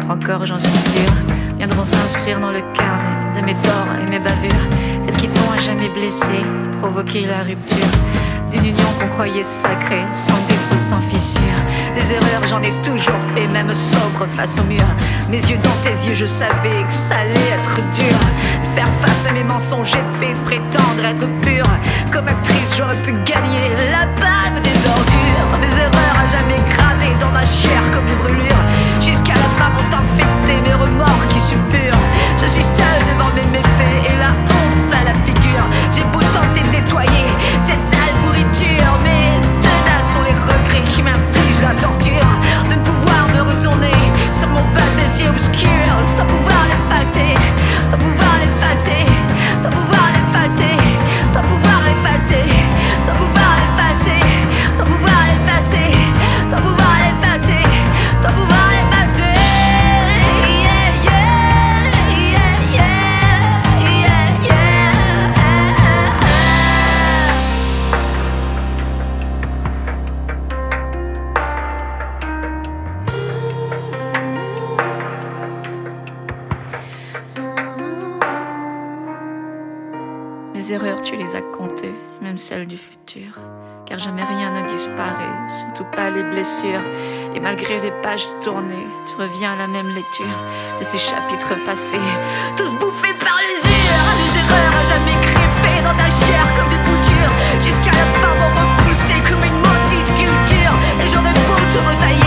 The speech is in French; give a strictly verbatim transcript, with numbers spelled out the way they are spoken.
D'autres encore, j'en suis sûre, viendront s'inscrire dans le carnet de mes torts et mes bavures. Celles qui t'ont à jamais blessé, provoqué la rupture d'une union qu'on croyait sacrée, sans défaut, sans fissure. Des erreurs, j'en ai toujours fait, même sobre face au mur. Mes yeux dans tes yeux, je savais que ça allait être dur. Faire face à mes mensonges épais, prétendre être pure. Comme actrice, j'aurais pu gagner la palme des ordures. Des erreurs à jamais gravées dans ma chair comme des brûlures. Jusqu'à la fin vont infecter mes remords qui suppurent. Je suis seule devant mes méfaits et la honte se plaît la figure. J'ai beau tenter de nettoyer cette sale pourriture, mais tenaces sont les regrets qui m'infligent la torture de ne pouvoir me retourner sur mon passé si obscur, sans pouvoir l'effacer, sans pouvoir l'effacer, sans pouvoir l'effacer, sans pouvoir l'effacer, sans pouvoir l'effacer, sans pouvoir l'effacer, sans pouvoir l'effacer, sans pouvoir l'effacer. Yeah, yeah, yeah, yeah, yeah, yeah. Mes erreurs, tu les as comptées, même celles du futur. Car jamais rien ne disparaît, surtout pas les blessures. Et malgré les pages tournées, tu reviens à la même lecture de ces chapitres passés, tous bouffés par l'usure. Des erreurs à jamais greffées dans ta chair comme des boutures. Jusqu'à la fin vont repousser comme une maudite culture. Et j'aurais beau te retailler